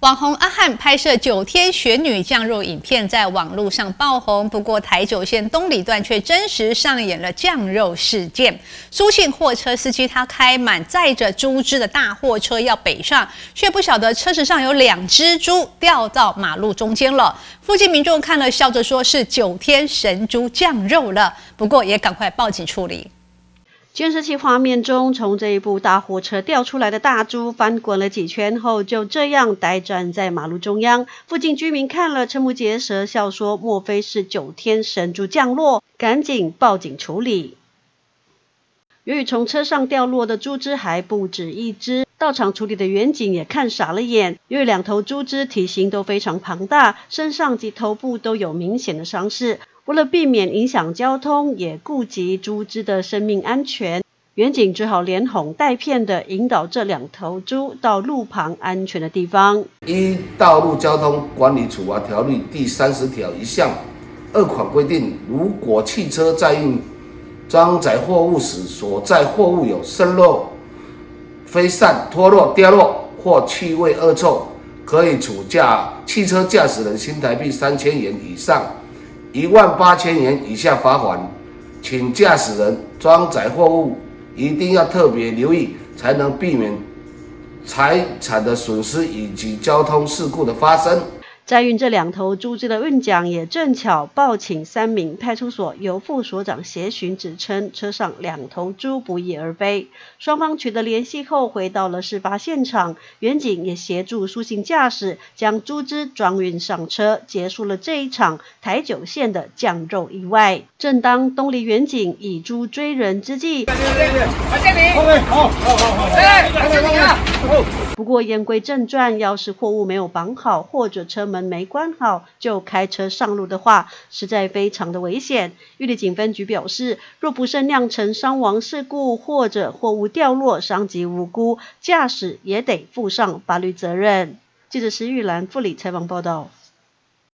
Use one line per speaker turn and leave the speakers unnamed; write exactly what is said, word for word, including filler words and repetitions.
网红阿汉拍摄九天玄女降肉影片在网络上爆红，不过台九线东里段却真实上演了降肉事件。苏姓货车司机他开满载着猪只的大货车要北上，却不晓得车子上有两只猪掉到马路中间了。附近民众看了笑着说是九天神猪降肉了，不过也赶快报警处理。
监视器画面中，从这一部大货车掉出来的大猪翻滚了几圈后，就这样呆站在马路中央。附近居民看了瞠目结舌，笑说莫非是九天神猪降落，赶紧报警处理。由于从车上掉落的猪只还不止一只，到场处理的员警也看傻了眼。由于两头猪只体型都非常庞大，身上及头部都有明显的伤势。为了避免影响交通，也顾及猪只的生命安全，员警只好连哄带骗的引导这两头猪到路旁安全的地方。
依《道路交通管理处罚条例》第三十条一项二款规定，如果汽车载运装载货物时，所载货物有渗漏、飞散、脱落、掉落或气味恶臭，可以处驾汽车驾驶人新台币三千元以上一万八千元以下罚款，请驾驶人装载货物一定要特别留意，才能避免财产的损失以及交通事故的发生。
载运这两头猪只的运奖也正巧报请三名派出所由副所长协询，指称车上两头猪不翼而飞。双方取得联系后，回到了事发现场，员警也协助苏姓驾驶将猪只装运上车，结束了这一场台九线的降肉意外。正当东离员警以猪追人之际，不过言归正传，要是货物没有绑好，或者车门没关好就开车上路的话，实在非常的危险。玉里警分局表示，若不慎酿成伤亡事故，或者货物掉落伤及无辜，驾驶也得负上法律责任。记者石玉兰富里采访报道。